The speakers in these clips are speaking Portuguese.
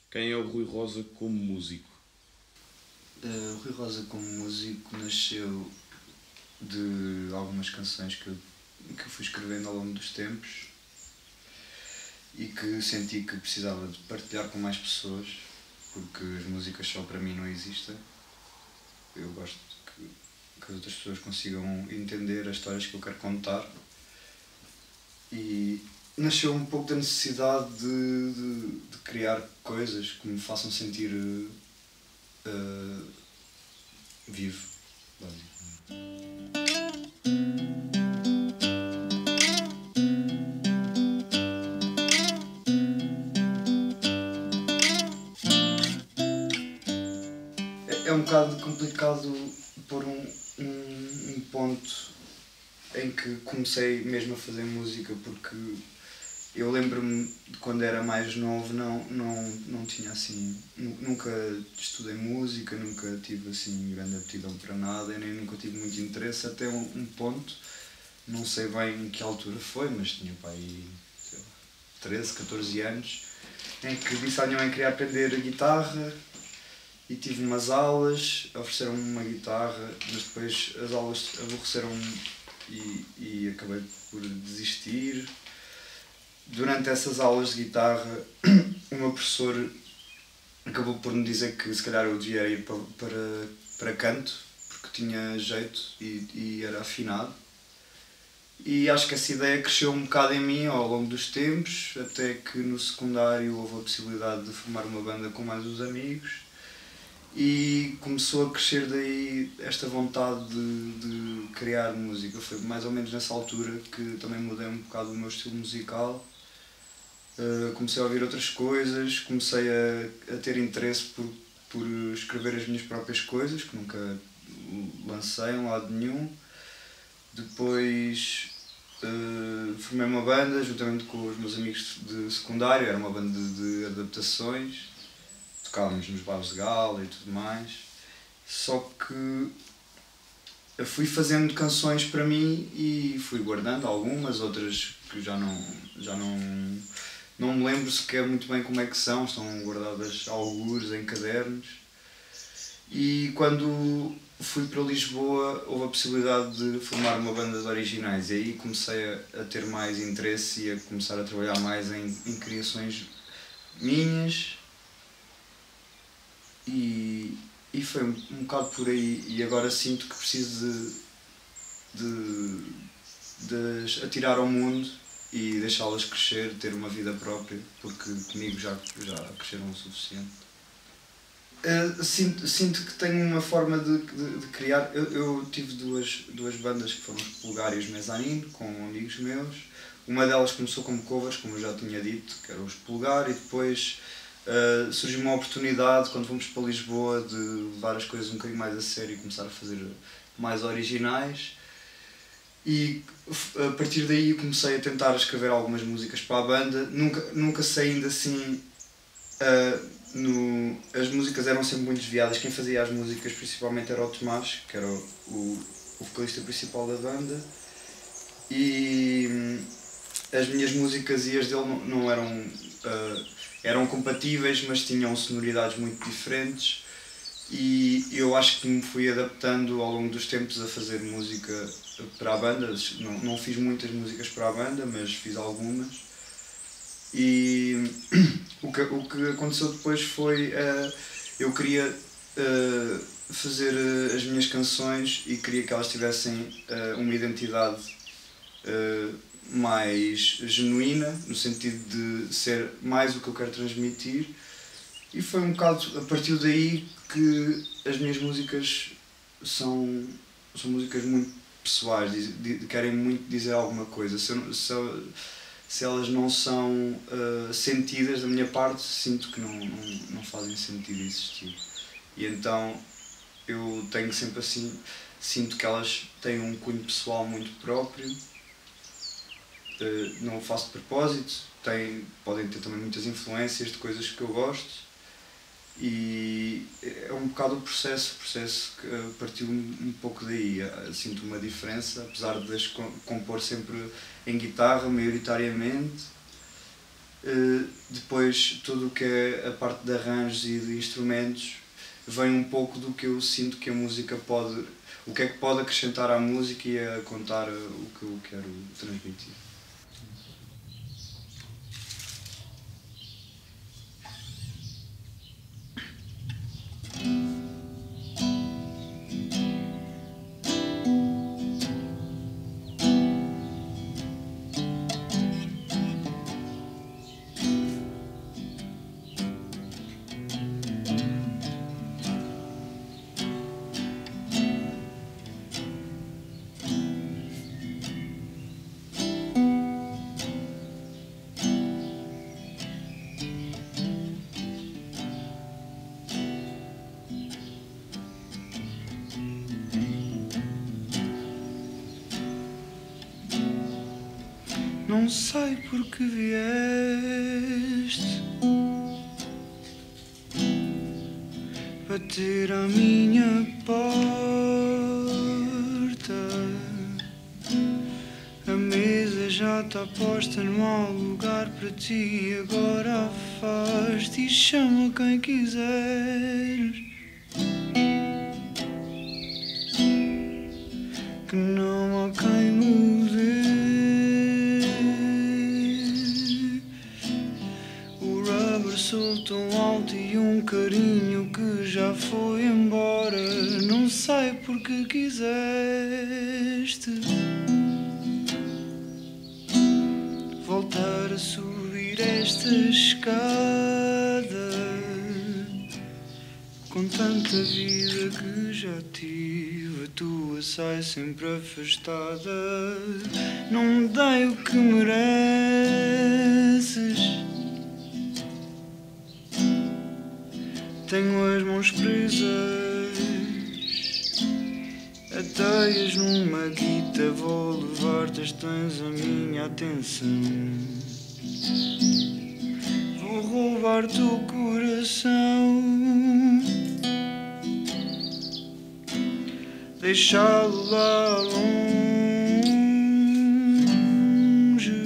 Quem é o Rui Rosa como músico? O Rui Rosa como músico nasceu de algumas canções que eu fui escrevendo ao longo dos tempos e que senti que precisava de partilhar com mais pessoas, porque as músicas só para mim não existem. Eu gosto que as outras pessoas consigam entender as histórias que eu quero contar, e nasceu um pouco da necessidade de criar coisas que me façam sentir vivo, basicamente. É um bocado complicado pôr um ponto em que comecei mesmo a fazer música, porque eu lembro-me de quando era mais novo, não tinha assim, nunca estudei música, nunca tive assim grande aptidão para nada, nem nunca tive muito interesse, até um ponto, não sei bem em que altura foi, mas tinha pai, sei lá, 13, 14 anos, em que disse à minha mãe que queria aprender guitarra e tive umas aulas, ofereceram-me uma guitarra, mas depois as aulas aborreceram-me e acabei por desistir. Durante essas aulas de guitarra, o meu professor acabou por me dizer que se calhar eu devia ir para canto, porque tinha jeito e era afinado. E acho que essa ideia cresceu um bocado em mim ao longo dos tempos, até que no secundário houve a possibilidade de formar uma banda com mais uns amigos e começou a crescer daí esta vontade de criar música. Foi mais ou menos nessa altura que também mudei um bocado o meu estilo musical. Comecei a ouvir outras coisas, comecei a ter interesse por escrever as minhas próprias coisas, que nunca lancei em lado nenhum. Depois formei uma banda juntamente com os meus amigos de secundário, era uma banda de adaptações, tocávamos nos bares de gala e tudo mais. Só que eu fui fazendo canções para mim e fui guardando algumas, outras que já não me lembro sequer muito bem como é que são, estão guardadas algures em cadernos. E quando fui para Lisboa houve a possibilidade de formar uma banda de originais e aí comecei a ter mais interesse e a começar a trabalhar mais em criações minhas e foi um bocado por aí. E agora sinto que preciso de as atirar ao mundo e deixá-las crescer, ter uma vida própria, porque comigo já cresceram o suficiente. Sinto que tenho uma forma de criar. Eu tive duas bandas que foram os Pulgar e os Mezzanine, com amigos meus. Uma delas começou como covers, como eu já tinha dito, que era os Pulgar, e depois surgiu uma oportunidade, quando fomos para Lisboa, de levar as coisas um bocadinho mais a sério e começar a fazer mais originais. E a partir daí comecei a tentar escrever algumas músicas para a banda. Nunca sei ainda assim. As músicas eram sempre muito desviadas. Quem fazia as músicas principalmente era o Tomás, que era o vocalista principal da banda. E as minhas músicas e as dele não eram. Eram compatíveis, mas tinham sonoridades muito diferentes. E eu acho que me fui adaptando ao longo dos tempos a fazer música para a banda. Não fiz muitas músicas para a banda, mas fiz algumas. E o que aconteceu depois foi eu queria fazer as minhas canções e queria que elas tivessem uma identidade mais genuína, no sentido de ser mais o que eu quero transmitir. E foi um bocado a partir daí que as minhas músicas são músicas muito pessoais, querem muito dizer alguma coisa. Se elas não são sentidas da minha parte, sinto que não fazem sentido existir. E então eu tenho sempre assim, sinto que elas têm um cunho pessoal muito próprio, não o faço de propósito, podem ter também muitas influências de coisas que eu gosto. E é um bocado o processo que partiu um pouco daí. Sinto uma diferença, apesar de as compor sempre em guitarra, maioritariamente. Depois tudo o que é a parte de arranjos e de instrumentos vem um pouco do que eu sinto que a música pode, o que é que pode acrescentar à música e a contar o que eu quero transmitir. Não sei por que vieste bater à minha porta. A mesa já está posta, não há lugar para ti. Agora afaste e chama quem quiseres. Que não há quem me dê. Sou tão alto e um carinho que já foi embora. Não sei porque quiseste voltar a subir esta escada com tanta vida que já tive. A tua sai sempre afastada. Não me dei o que mereces. Tenho as mãos presas, ateias numa guita. Vou levar-te, tens a minha atenção. Vou roubar-te o coração, deixá-lo lá longe,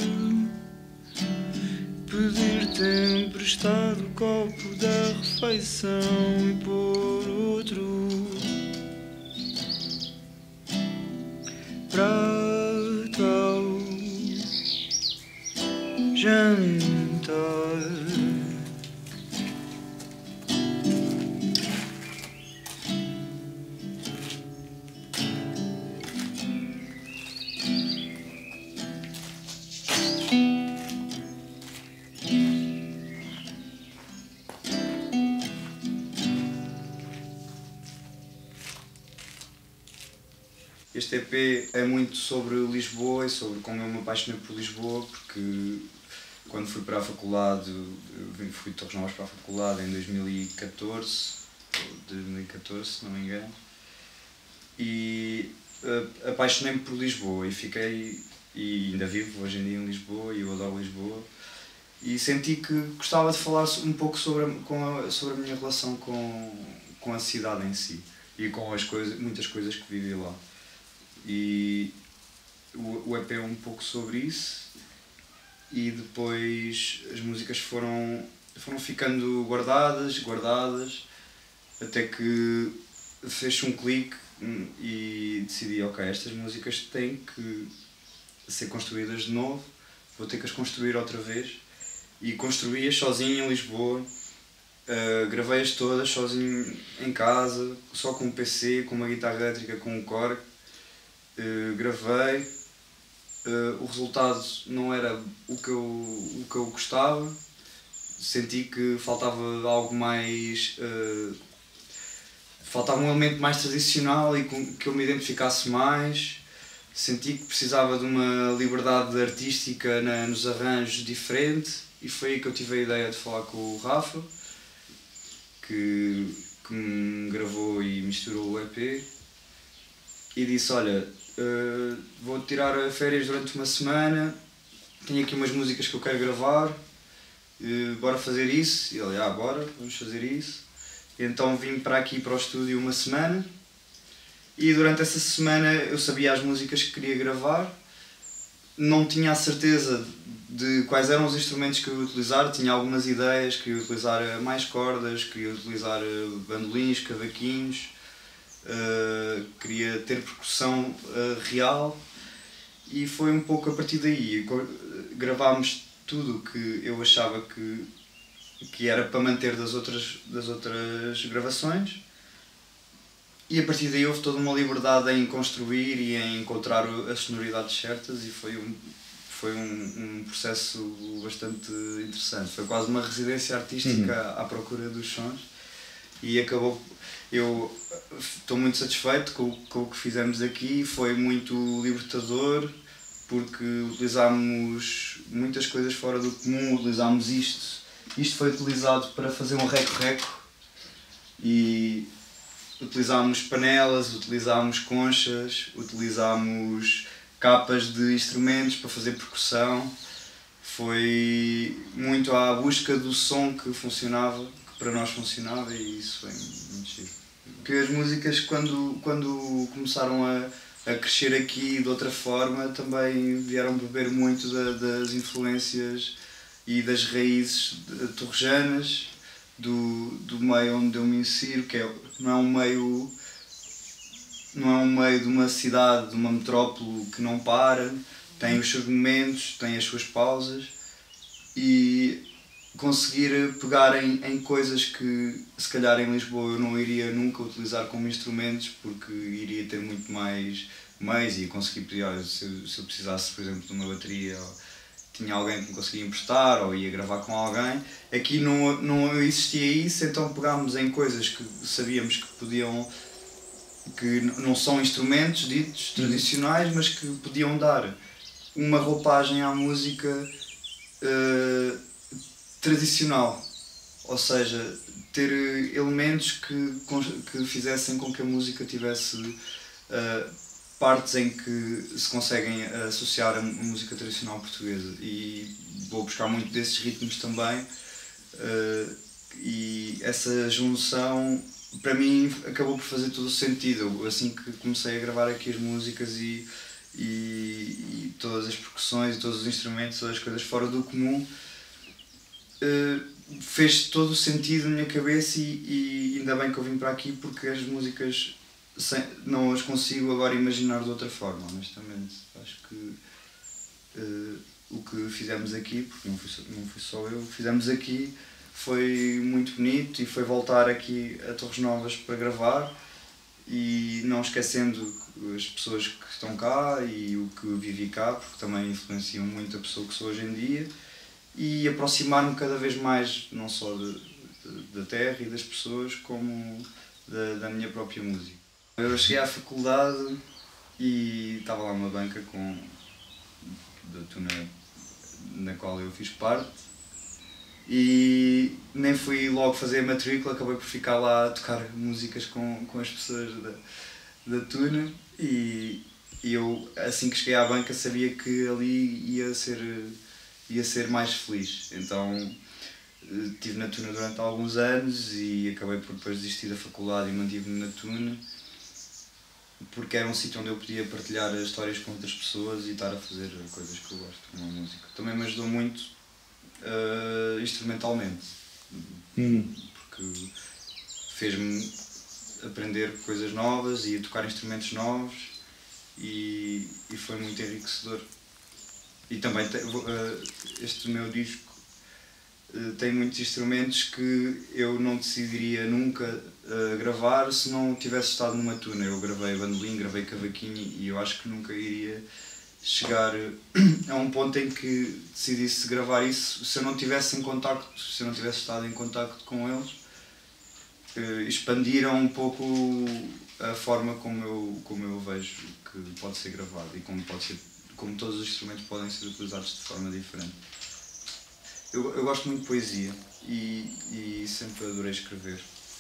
pedir-te emprestado o copo da refeição e pôr outro prato ao jantar. Este EP é muito sobre Lisboa e sobre como eu me apaixonei por Lisboa, porque quando fui para a faculdade, fui de Torres Novas para a faculdade em 2014, se não me engano, e apaixonei-me por Lisboa e fiquei, e ainda vivo hoje em dia em Lisboa e eu adoro Lisboa, e senti que gostava de falar um pouco sobre a minha relação com a cidade em si e com muitas coisas que vivi lá. E o EP é um pouco sobre isso, e depois as músicas foram ficando guardadas, até que fez um clique e decidi, ok, estas músicas têm que ser construídas de novo, vou ter que as construir outra vez, e construí-as sozinho em Lisboa. Gravei-as todas sozinho em casa, só com um PC, com uma guitarra elétrica, com um Korg. Gravei, o resultado não era o que eu gostava, senti que faltava algo mais, faltava um elemento mais tradicional e que eu me identificasse mais, senti que precisava de uma liberdade artística nos arranjos diferente, e foi aí que eu tive a ideia de falar com o Rafa, que me gravou e misturou o EP, e disse, olha, vou tirar férias durante uma semana, tenho aqui umas músicas que eu quero gravar, bora fazer isso. E ele, bora, vamos fazer isso. E então vim para aqui, para o estúdio, uma semana, e durante essa semana eu sabia as músicas que queria gravar, não tinha a certeza de quais eram os instrumentos que eu ia utilizar. Tinha algumas ideias, queria utilizar mais cordas, queria utilizar bandolins, cavaquinhos, queria ter percussão real, e foi um pouco a partir daí. Gravámos tudo o que eu achava que era para manter das outras gravações, e a partir daí houve toda uma liberdade em construir e em encontrar as sonoridades certas, e foi um processo bastante interessante. Foi quase uma residência artística à procura dos sons, e acabou. Eu estou muito satisfeito com o que fizemos aqui. Foi muito libertador, porque utilizámos muitas coisas fora do comum. Utilizámos isto foi utilizado para fazer um reco-reco, e utilizámos panelas, utilizámos conchas, utilizámos capas de instrumentos para fazer percussão. Foi muito à busca do som que funcionava, que para nós funcionava, e isso foi muito giro. Porque as músicas, quando começaram a crescer aqui de outra forma, também vieram beber muito das influências e das raízes torrejanas, do meio onde eu me insiro, que não é um meio de uma cidade, de uma metrópole que não para, tem os seus momentos, tem as suas pausas, e conseguir pegar em coisas que se calhar em Lisboa eu não iria nunca utilizar como instrumentos, porque iria ter muito mais meios e conseguir pedir, se eu precisasse, por exemplo, de uma bateria, tinha alguém que me conseguia emprestar, ou ia gravar com alguém. Aqui não existia isso, então pegámos em coisas que sabíamos que não são instrumentos ditos tradicionais, mas que podiam dar uma roupagem à música tradicional, ou seja, ter elementos que fizessem com que a música tivesse partes em que se conseguem associar a música tradicional portuguesa, e vou buscar muito desses ritmos também, e essa junção para mim acabou por fazer todo o sentido. Assim que comecei a gravar aqui as músicas e todas as percussões e todos os instrumentos, todas as coisas fora do comum, fez todo o sentido na minha cabeça, e ainda bem que eu vim para aqui, porque as músicas não as consigo agora imaginar de outra forma, honestamente. Acho que o que fizemos aqui, porque não fui só eu, o que fizemos aqui foi muito bonito, e foi voltar aqui a Torres Novas para gravar, e não esquecendo as pessoas que estão cá e o que vivi cá, porque também influenciam muito a pessoa que sou hoje em dia, e aproximar-me cada vez mais, não só da terra e das pessoas, como da minha própria música. Eu cheguei à faculdade e estava lá uma banca da tuna na qual eu fiz parte, e nem fui logo fazer a matrícula, acabei por ficar lá a tocar músicas com as pessoas da tuna, e eu, assim que cheguei à banca, sabia que ali ia ser mais feliz. Então estive na tuna durante alguns anos, e acabei por depois desistir da faculdade e mantive-me na tuna, porque era um sítio onde eu podia partilhar histórias com outras pessoas e estar a fazer coisas que eu gosto, como a música. Também me ajudou muito instrumentalmente, porque fez-me aprender coisas novas e a tocar instrumentos novos, e foi muito enriquecedor. E também este meu disco tem muitos instrumentos que eu não decidiria nunca gravar se não tivesse estado numa tuna. Eu gravei bandolim, gravei cavaquinho, e eu acho que nunca iria chegar a um ponto em que decidisse gravar isso se eu não tivesse estado em contacto com eles. Expandiram um pouco a forma como eu vejo que pode ser gravado, e como todos os instrumentos podem ser utilizados de forma diferente. Eu gosto muito de poesia, e sempre adorei escrever.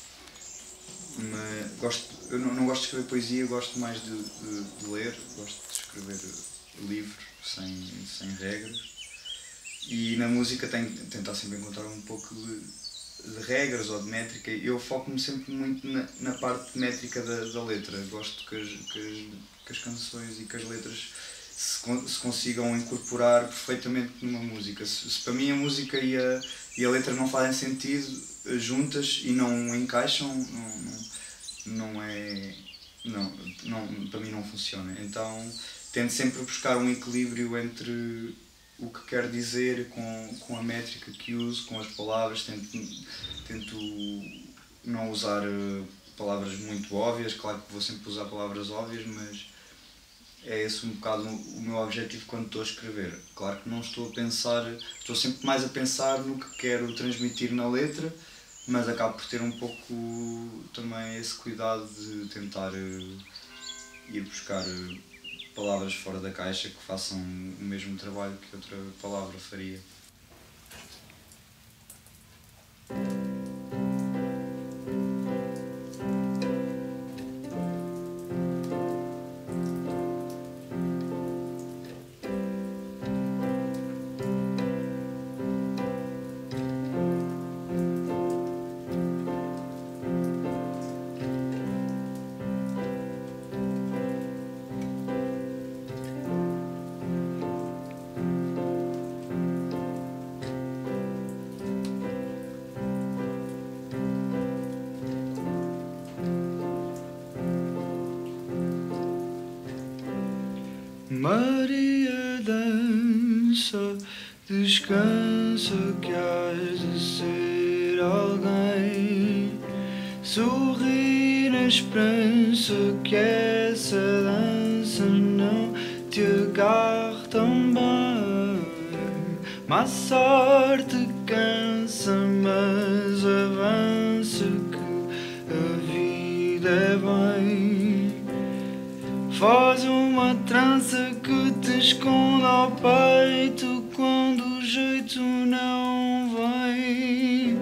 Eu não gosto de escrever poesia, gosto mais de ler, gosto de escrever livros sem regras, e na música tentar sempre encontrar um pouco de regras ou de métrica. Eu foco-me sempre muito na parte métrica da letra. Gosto que as canções e que as letras se consigam incorporar perfeitamente numa música. Se para mim a música e a letra não fazem sentido juntas e não encaixam, não é. Não, para mim não funciona. Então tento sempre buscar um equilíbrio entre o que quero dizer com a métrica que uso, com as palavras. Tento não usar palavras muito óbvias, claro que vou sempre usar palavras óbvias, mas é esse um bocado o meu objetivo quando estou a escrever. Claro que não estou a pensar, estou sempre mais a pensar no que quero transmitir na letra, mas acabo por ter um pouco também esse cuidado de tentar ir buscar palavras fora da caixa que façam o mesmo trabalho que outra palavra faria. Maria dança, descansa que has de ser alguém. Sorri na esperança que essa dança não te agarre também. Má sorte cansa, mas avança que a vida é bem. Faz uma trança que te esconda ao peito quando o jeito não vem.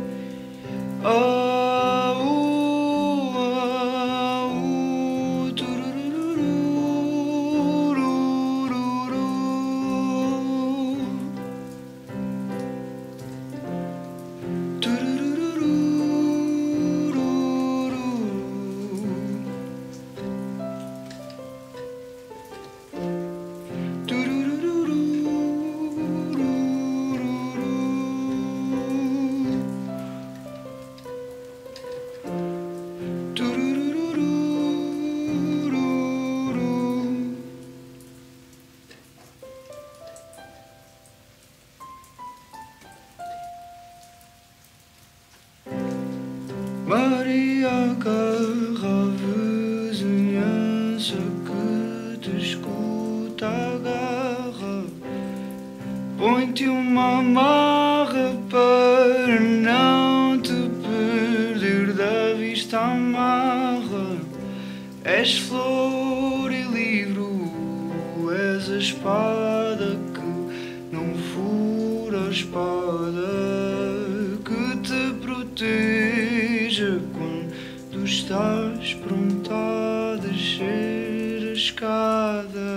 Maria agarra a vizinhança que te escuta, agarra. Põe-te uma amarra para não te perder da vista, amarra. És flor e livro, és a espada que não fura a espada, que te proteja quando estás pronta a descer a escada.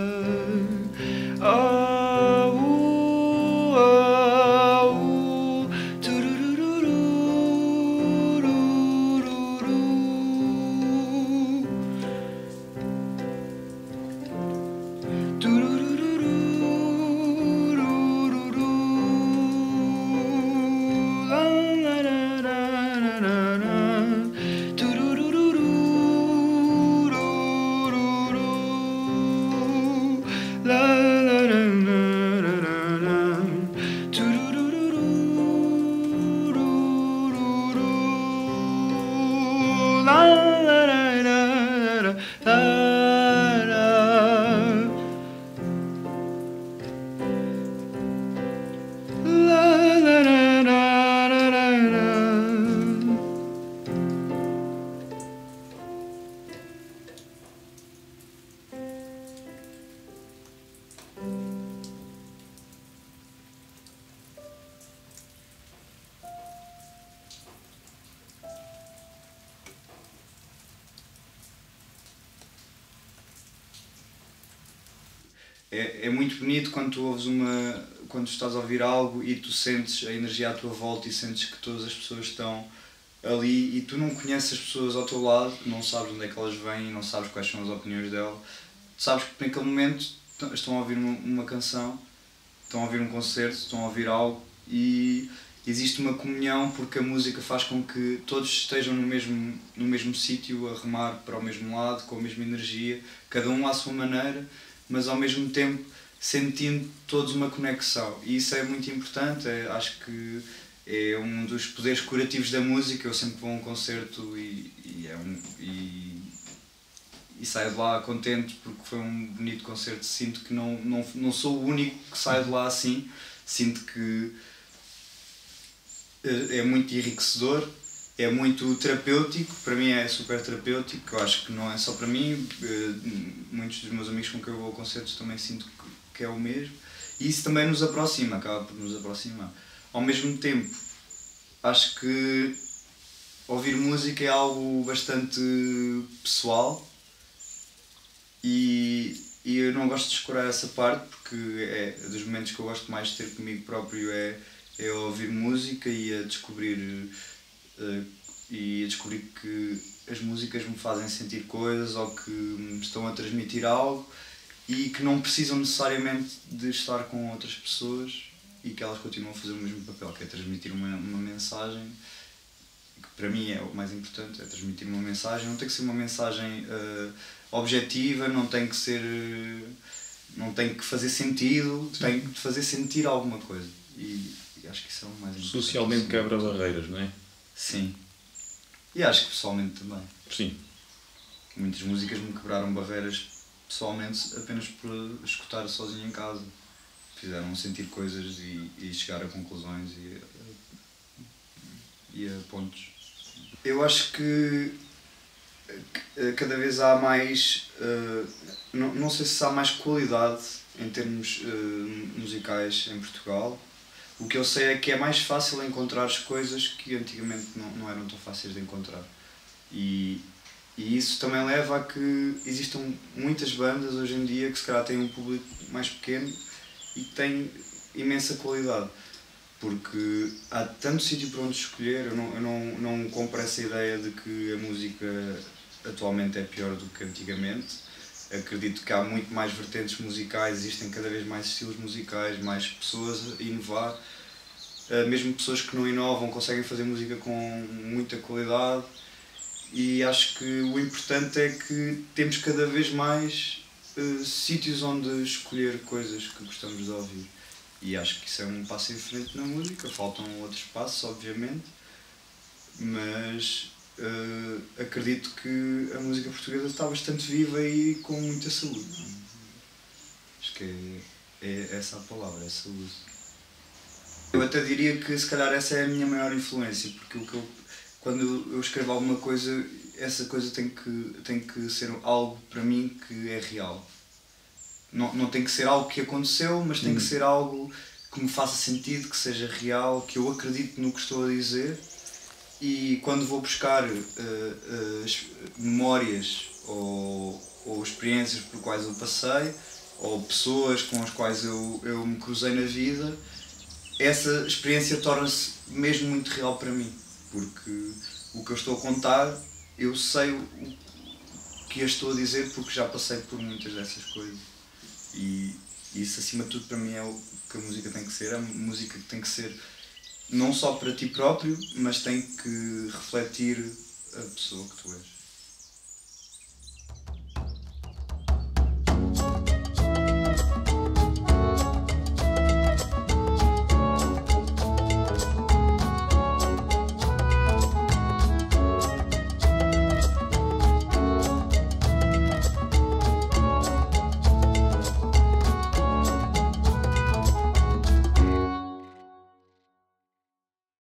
É muito bonito quando tu ouves quando estás a ouvir algo e tu sentes a energia à tua volta e sentes que todas as pessoas estão ali e tu não conheces as pessoas ao teu lado, não sabes onde é que elas vêm, não sabes quais são as opiniões dela, sabes que naquele momento estão a ouvir uma canção, estão a ouvir um concerto, estão a ouvir algo e existe uma comunhão porque a música faz com que todos estejam no mesmo sítio, a remar para o mesmo lado, com a mesma energia, cada um à sua maneira, mas ao mesmo tempo sentindo todos uma conexão. E isso é muito importante, acho que é um dos poderes curativos da música. Eu sempre vou a um concerto e saio de lá contente porque foi um bonito concerto. Sinto que não sou o único que sai de lá assim, sinto que é muito enriquecedor, é muito terapêutico, para mim é super terapêutico. Eu acho que não é só para mim, muitos dos meus amigos com quem eu vou a concertos também sinto que é o mesmo, e isso também nos aproxima, acaba por nos aproximar. Ao mesmo tempo, acho que ouvir música é algo bastante pessoal e eu não gosto de escurar essa parte, porque é dos momentos que eu gosto mais de ter comigo próprio é ouvir música e a descobrir que as músicas me fazem sentir coisas ou que me estão a transmitir algo e que não precisam necessariamente de estar com outras pessoas e que elas continuam a fazer o mesmo papel, que é transmitir uma mensagem, que para mim é o mais importante, é transmitir uma mensagem. Não tem que ser uma mensagem objetiva, não tem que fazer sentido, tem que fazer sentir alguma coisa. E acho que isso é o mais importante. Socialmente quebra barreiras, não é? Sim. E acho que pessoalmente também. Sim. Muitas músicas me quebraram barreiras pessoalmente apenas por escutar sozinho em casa. Fizeram sentir coisas e chegar a conclusões e a pontos. Eu acho que cada vez há mais, não sei se há mais qualidade em termos musicais em Portugal. O que eu sei é que é mais fácil encontrar as coisas que antigamente não eram tão fáceis de encontrar. E isso também leva a que existam muitas bandas hoje em dia que se calhar têm um público mais pequeno e que têm imensa qualidade. Porque há tanto sítio para onde escolher, eu não compro essa ideia de que a música atualmente é pior do que antigamente. Acredito que há muito mais vertentes musicais, existem cada vez mais estilos musicais, mais pessoas a inovar. Mesmo pessoas que não inovam conseguem fazer música com muita qualidade. E acho que o importante é que temos cada vez mais sítios onde escolher coisas que gostamos de ouvir. E acho que isso é um passo em frente na música. Faltam outros passos, obviamente, mas acredito que a música portuguesa está bastante viva e com muita saúde. Acho que é essa a palavra, é saúde. Eu até diria que se calhar essa é a minha maior influência, porque quando eu escrevo alguma coisa, essa coisa tem que ser algo para mim que é real. Não tem que ser algo que aconteceu, mas tem que ser algo que me faça sentido, que seja real, que eu acredite no que estou a dizer. E quando vou buscar memórias ou experiências por quais eu passei, ou pessoas com as quais eu me cruzei na vida, essa experiência torna-se mesmo muito real para mim. Porque o que eu estou a contar, eu sei o que eu estou a dizer porque já passei por muitas dessas coisas. E isso, acima de tudo, para mim é o que a música tem que ser. A música tem que ser não só para ti próprio, mas tem que refletir a pessoa que tu és.